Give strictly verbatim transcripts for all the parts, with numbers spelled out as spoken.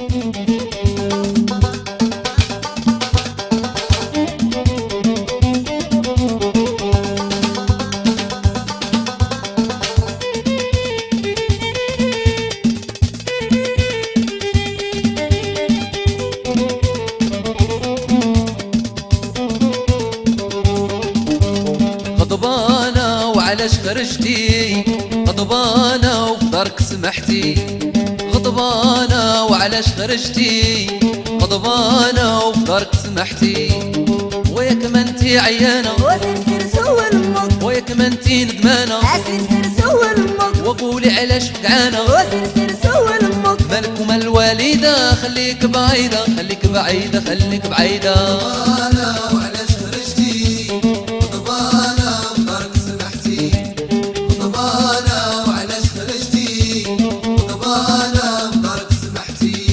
غضبانة وعلاش خرجتي، غضبانة وفي دارك سمحتي، غضبانة وعلاش خرجتي، غضبانة وفي دارك سمحتي، وياك ما انتي عيانة وسير سول امك، وياك ما انتي ندمانة سير سول امك، وقولي علاش فقعانة وسير سول امك، مالك ومال الوالدة خليك بعيدة خليك بعيدة خليك بعيدة. غضبانة وعلاش خرجتي، غضبانة وفي دارك سمحتي، غضبانة وعلاش خرجتي، غضبانة وفي دارك سمحتي.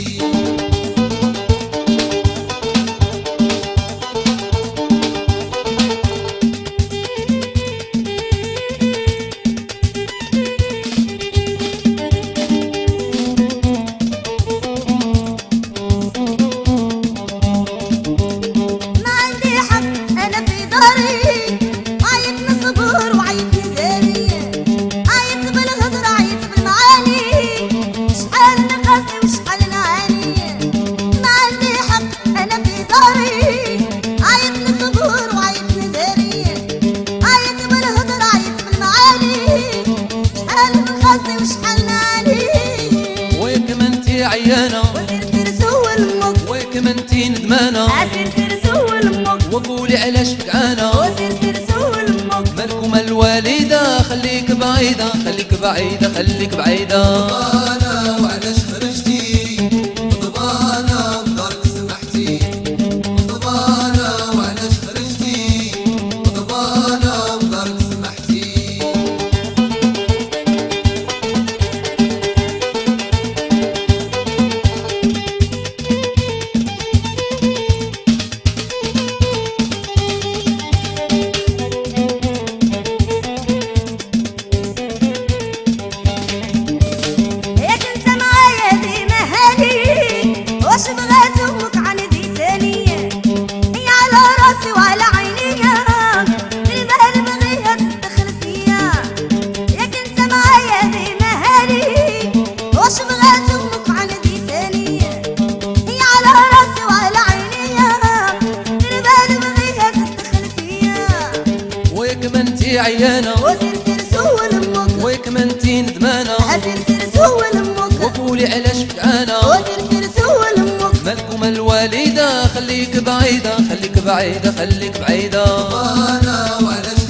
عيانة وسير سول امك، وياك ما انتي ندمانة سير سول امك، وقولي علاش فقعانة وسير سول امك، مالك ومال الوالدة خليك بعيدة خليك بعيدة خليك بعيدة. غضبانة وعلاش خرجتي، غضبانة وفي دارك سمحتي، غضبانة وعلاش خرجتي، غضبانة وفي دارك سمحتي. واش بغات امك عندي ثانية، هي على راسي وعلى عينيا، البال بغيها تدخل فيا، ياك انت معايا ديما هاني. واش بغات امك عندي ثانية، هي على راسي وعلى عينيا، البال بغيها تدخل فيا، وياك ما انتي عيانة وسير سول امك، وياك ما انتي ندمانة سير سول امك، وقولي علاش فقعانة وسير سول امك، مالك ومال الوالدة خليك بعيدة خليك بعيدة خليك بعيدة. غضبانة وعلاش